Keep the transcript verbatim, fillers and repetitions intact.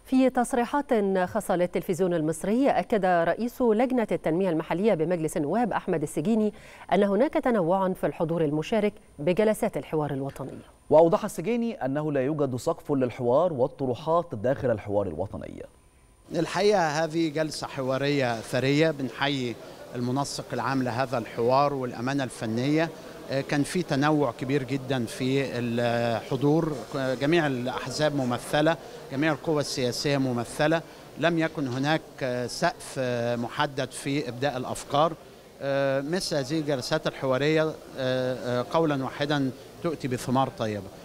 في تصريحات خاصة للتلفزيون المصري، أكد رئيس لجنة التنمية المحلية بمجلس النواب أحمد السجيني أن هناك تنوع في الحضور المشارك بجلسات الحوار الوطني. وأوضح السجيني أنه لا يوجد سقف للحوار والطروحات داخل الحوار الوطني. الحقيقة هذه جلسة حوارية ثرية، بنحيي المنسق العام لهذا الحوار والأمانة الفنية. كان في تنوع كبير جدا في الحضور، جميع الأحزاب ممثلة، جميع القوى السياسية ممثلة، لم يكن هناك سقف محدد في إبداء الأفكار. مثل هذه الجلسات الحوارية قولا واحدا تؤتي بثمار طيبة.